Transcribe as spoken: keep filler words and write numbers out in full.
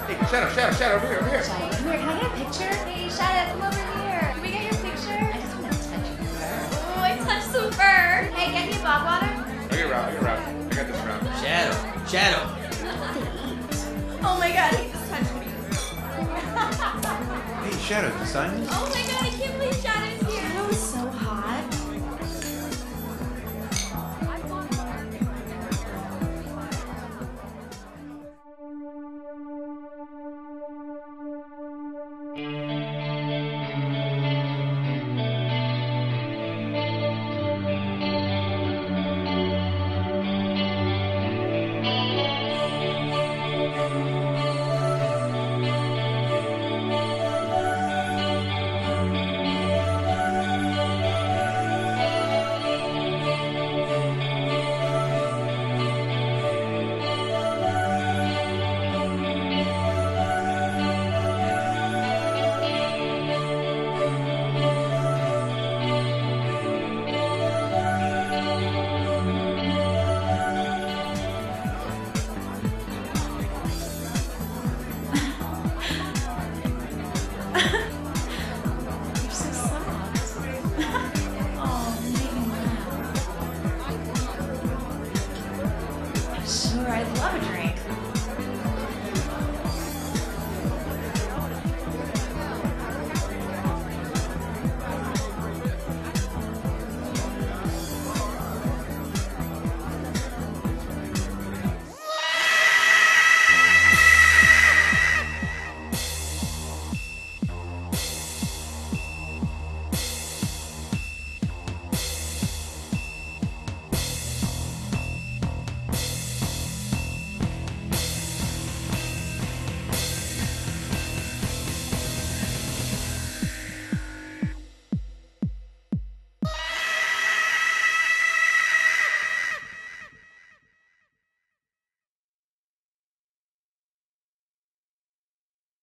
Hey, Shadow, Shadow, Shadow, over here, over here. Shadow, come here. Can I get a picture? Hey, Shadow, come over here. Can we get your picture? I just want to touch your fur. Oh, I touched some fur. Hey, get me a bog water. I get around, I get around. I got this round. Shadow, Shadow. Oh my god, he just touched me. Hey, Shadow, did you sign this? Oh my god, I can't believe Shadow's here. Shadow is so hot. Thank you.